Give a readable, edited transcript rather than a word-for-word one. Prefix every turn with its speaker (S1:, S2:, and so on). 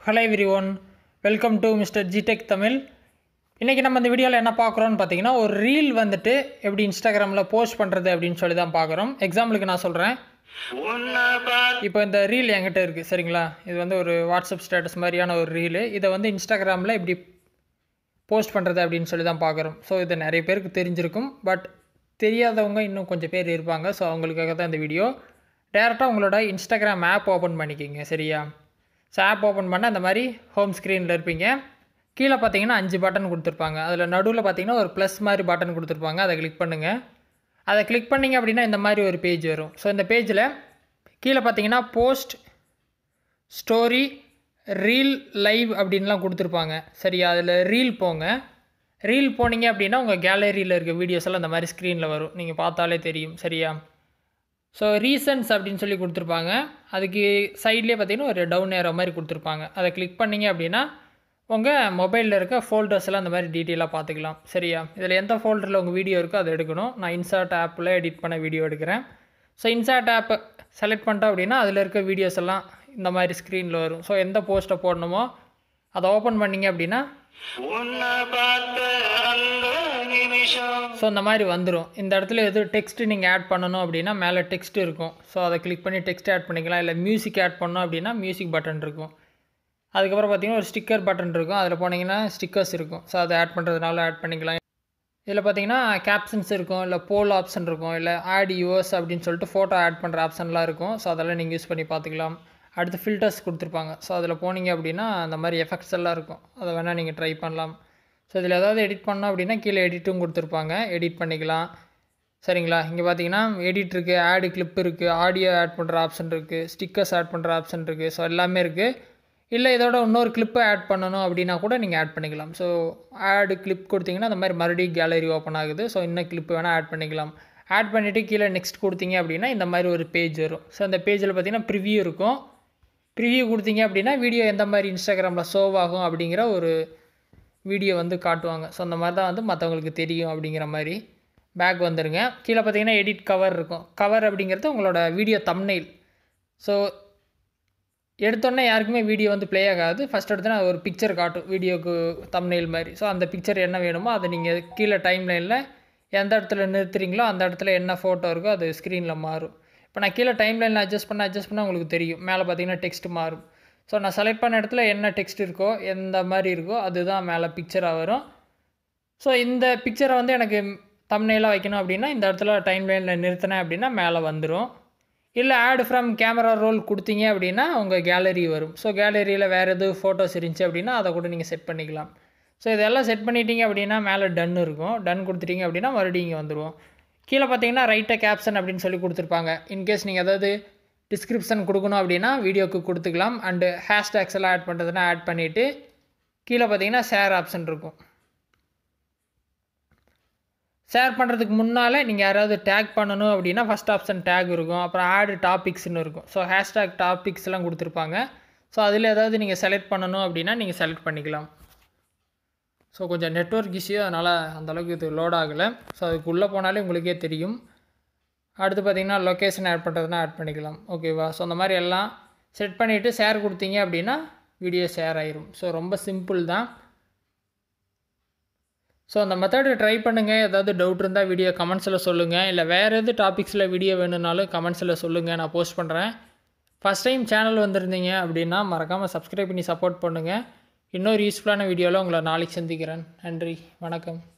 S1: Hello everyone, welcome to MR.G Tech Tamil. இன்னைக்கு நம்ம இந்த வீடியோல என்ன பார்க்கறோம்னு பாத்தீங்கன்னா ஒரு ரீல் வந்துட்டு எப்படி இன்ஸ்டாகிராம்ல போஸ்ட் பண்றது அப்படினு சொல்லி தான் பார்க்கறோம். எக்ஸாம்பிளுக்கு நான் சொல்றேன். இப்போ இந்த ரீல் என்கிட்ட இருக்கு சரிங்களா? இது வந்து ஒரு வாட்ஸ்அப் ஸ்டேட்டஸ் மாதிரியான ஒரு ரீல். இத வந்து இன்ஸ்டாகிராம்ல எப்படி போஸ்ட் பண்றது அப்படினு சொல்லி தான் பார்க்கறோம். சோ இது நிறைய பேருக்கு தெரிஞ்சிருக்கும். பட் தெரியாதவங்க இன்னும் கொஞ்சம் பேர் இருப்பாங்க. சோ அவங்களுக்காக தான் இந்த வீடியோ. டைரக்டா உங்களோட இன்ஸ்டாகிராம் ஆப் ஓபன் பண்ணிக்கங்க சரியா? சோ ஆப் ஓபன் பண்ணா இந்த மாதிரி ஹோம் ஸ்கிரீன்ல இருப்பீங்க. கீழ பாத்தீங்கன்னா 5 பட்டன் கொடுத்திருப்பாங்க. அதுல நடுவுல பாத்தீங்கன்னா ஒரு ப்ளஸ் மாதிரி பட்டன் கொடுத்திருப்பாங்க. அதை கிளிக் பண்ணுங்க. அதை கிளிக் பண்ணீங்க அப்படினா இந்த மாதிரி ஒரு பேஜ் வரும். சோ இந்த பேஜ்ல கீழ பாத்தீங்கன்னா போஸ்ட் ஸ்டோரி ரீல் லைவ் அப்படின்லாம் கொடுத்திருப்பாங்க. சரியா? அதுல ரீல் போங்க. ரீல் போனீங்க அப்படினா உங்க கேலரியில இருக்க வீடியோஸ் எல்லாம் இந்த மாதிரி ஸ்கிரீன்ல வரும். நீங்க பார்த்தாலே தெரியும். சரியா? ஸோ ரீசன்ஸ் அப்படின்னு சொல்லி கொடுத்துருப்பாங்க. அதுக்கு சைட்லேயே பார்த்தீங்கன்னா ஒரு டவுன் ஏரோ மாதிரி கொடுத்துருப்பாங்க. அதை கிளிக் பண்ணிங்க அப்படின்னா உங்கள் மொபைலில் இருக்க ஃபோல்டர்ஸ் எல்லாம் அந்த மாதிரி டீட்டெயிலாக பார்த்துக்கலாம். சரியா? இதில் எந்த ஃபோல்டரில் உங்கள் வீடியோ இருக்கோ அதை எடுக்கணும். நான் இன்சர்ட் ஆப்பில் எடிட் பண்ண வீடியோ எடுக்கிறேன். ஸோ இன்சர்ட் ஆப்பை செலக்ட் பண்ணிட்டோம் அப்படின்னா அதில் இருக்க வீடியோஸ் எல்லாம் இந்த மாதிரி ஸ்க்ரீனில் வரும். ஸோ எந்த போஸ்ட்டை போடணுமோ அதை ஓப்பன் பண்ணிங்க அப்படின்னா ஸோ இந்த மாதிரி வந்துடும். இந்த இடத்துல எது டெக்ஸ்ட் நீங்கள் ஆட் பண்ணணும் அப்படின்னா மேலே டெக்ஸ்ட் இருக்கும். ஸோ அதை கிளிக் பண்ணி டெக்ஸ்ட் ஆட் பண்ணிக்கலாம். இல்லை மியூசிக் ஆட் பண்ணணும் அப்படின்னா மியூசிக் பட்டன் இருக்கும். அதுக்கப்புறம் பார்த்தீங்கன்னா ஒரு ஸ்டிக்கர் பட்டன் இருக்கும். அதில் போனீங்கன்னா ஸ்டிக்கர்ஸ் இருக்கும். ஸோ அதை ஆட் பண்ணுறதுனால ஆட் பண்ணிக்கலாம். இதில் பார்த்தீங்கன்னா கேப்ஷன்ஸ் இருக்கும், இல்லை போல் ஆப்ஷன் இருக்கும், இல்லை ஆட் யூஎஸ் அப்படின்னு சொல்லிட்டு ஃபோட்டோ ஆட் பண்ணுற ஆப்ஷன்லாம் இருக்கும். ஸோ அதெல்லாம் நீங்கள் யூஸ் பண்ணி பார்த்துக்கலாம். அடுத்து ஃபில்டர்ஸ் கொடுத்துருப்பாங்க. ஸோ அதில் போனீங்க அப்படின்னா அந்த மாதிரி எஃபெக்ட்ஸ் எல்லாம் இருக்கும். அதை வேணால் நீங்கள் ட்ரை பண்ணலாம். ஸோ இதில் ஏதாவது எடிட் பண்ணோம் அப்படின்னா கீழே எடிட்டும் கொடுத்துருப்பாங்க. எடிட் பண்ணிக்கலாம். சரிங்களா? இங்கே பார்த்தீங்கன்னா எடிட் இருக்குது, ஆடு கிளிப் இருக்குது, ஆடியோ ஆட் பண்ணுற ஆப்ஷன் இருக்குது, ஸ்டிக்கர்ஸ் ஆட் பண்ணுற ஆப்ஷன் இருக்குது. ஸோ எல்லாமே இருக்குது. இல்லை இதோட இன்னொரு கிளிப்பை ஆட் பண்ணணும் அப்படின்னா கூட நீங்கள் ஆட் பண்ணிக்கலாம். ஸோ ஆடு கிளிப் கொடுத்தீங்கன்னா அந்த மாதிரி மறுபடியும் கேலரி ஓப்பன் ஆகுது. ஸோ இன்னும் கிளிப் வேணால் ஆட் பண்ணிக்கலாம். ஆட் பண்ணிவிட்டு கீழே நெக்ஸ்ட் கொடுத்தீங்க அப்படின்னா இந்த மாதிரி ஒரு பேஜ் வரும். ஸோ அந்த பேஜில் பார்த்தீங்கன்னா ப்ரிவ்யூ இருக்கும். ப்ரிவ்யூ கொடுத்தீங்க அப்படின்னா வீடியோ எந்த மாதிரி இன்ஸ்டாகிராமில் ஷோவ் ஆகும் அப்படிங்கிற ஒரு வீடியோ வந்து காட்டுவாங்க. ஸோ அந்த மாதிரி தான் வந்து மற்றவங்களுக்கு தெரியும் அப்படிங்கிற மாதிரி. பேக் வந்துடுங்க. கீழே பார்த்தீங்கன்னா எடிட் கவர் இருக்கும். கவர் அப்படிங்கிறது உங்களோட வீடியோ தம்ப்நெயில். ஸோ எடுத்தோடனே யாருக்குமே வீடியோ வந்து ப்ளே ஆகாது. ஃபஸ்ட் எடுத்தோன்னா ஒரு பிக்சர் காட்டும் வீடியோக்கு தம்ப்நெயில் மாதிரி. ஸோ அந்த பிக்சர் என்ன வேணுமோ அதை நீங்கள் கீழே டைம்லைனில் எந்த இடத்துல நிறுத்துறீங்களோ அந்த இடத்துல என்ன ஃபோட்டோ இருக்கோ அது ஸ்க்ரீனில் மாறும். இப்போ நான் கீழே டைம்லைனில் அட்ஜஸ்ட் பண்ணால் உங்களுக்கு தெரியும். மேலே பார்த்தீங்கன்னா டெக்ஸ்ட் மாறும். ஸோ நான் செலக்ட் பண்ண இடத்துல என்ன டெக்ஸ்ட் இருக்கோ எந்த மாதிரி இருக்கோ அதுதான் மேலே பிக்சராக வரும். ஸோ இந்த பிக்சரை வந்து எனக்கு தம்ப்நெயிலாக வைக்கணும் அப்படின்னா இந்த இடத்துல டைம்லைனில் நிறுத்தினேன் அப்படின்னா மேலே வந்துடும். இல்லை ஆட் ஃப்ரம் கேமரா ரோல் கொடுத்தீங்க அப்படின்னா உங்கள் கேலரி வரும். ஸோ கேலரியில் வேறு எதுவும் ஃபோட்டோஸ் இருந்துச்சு அப்படின்னா அதை கூட நீங்கள் செட் பண்ணிக்கலாம். ஸோ இதெல்லாம் செட் பண்ணிட்டீங்க அப்படின்னா மேலே டன் இருக்கும். டன் கொடுத்துட்டீங்க அப்படின்னா மறுபடியும் இங்கே வந்துடுவோம். கீழே பார்த்தீங்கன்னா ரைட்ட கேப்ஷன் அப்படின்னு சொல்லி கொடுத்துருப்பாங்க. இன்கேஸ் நீங்கள் ஏதாவது டிஸ்கிரிப்ஷன் கொடுக்கணும் அப்படின்னா வீடியோக்கு கொடுத்துக்கலாம். அண்டு ஹேஷ்டேக்ஸ் எல்லாம் ஆட் பண்ணுறதுனா ஆட் பண்ணிவிட்டு கீழே பார்த்தீங்கன்னா ஷேர் ஆப்ஷன் இருக்கும். ஷேர் பண்ணுறதுக்கு முன்னால் நீங்கள் யாராவது டேக் பண்ணணும் அப்படின்னா ஃபஸ்ட் ஆப்ஷன் டேக் இருக்கும். அப்புறம் ஆட் டாபிக்ஸ்னு இருக்கும். ஸோ ஹேஷ்டேக் டாபிக்ஸ் எல்லாம் கொடுத்துருப்பாங்க. ஸோ அதில் ஏதாவது நீங்கள் செலக்ட் பண்ணணும் அப்படின்னா நீங்கள் செலக்ட் பண்ணிக்கலாம். ஸோ கொஞ்சம் நெட்வொர்க் இஷ்யூ அதனால் அந்தளவுக்கு இது லோட் ஆகலை. ஸோ அதுக்குள்ளே போனாலே உங்களுக்கே தெரியும். அடுத்து பார்த்தீங்கன்னா லொக்கேஷன் ஆட் பண்ணுறதுனா ஆட் பண்ணிக்கலாம். ஓகேவா? ஸோ அந்த மாதிரி எல்லாம் செட் பண்ணிவிட்டு ஷேர் கொடுத்தீங்க அப்படின்னா வீடியோ ஷேர் ஆயிரும். ஸோ ரொம்ப சிம்பிள் தான். ஸோ அந்த மெத்தடு ட்ரை பண்ணுங்கள். ஏதாவது டவுட் இருந்தால் வீடியோ கமெண்ட்ஸில் சொல்லுங்கள். இல்லை வேறு எது டாபிக்ஸில் வீடியோ வேணும்னாலும் கமெண்ட்ஸில் சொல்லுங்கள். நான் போஸ்ட் பண்ணுறேன். ஃபஸ்ட் டைம் சேனல் வந்திருந்தீங்க அப்படின்னா மறக்காமல் சப்ஸ்கிரைப் பண்ணி சப்போர்ட் பண்ணுங்கள். இன்னொரு யூஸ்ஃபுல்லான வீடியோவில் உங்களை நாளைக்கு சந்திக்கிறேன். நன்றி, வணக்கம்.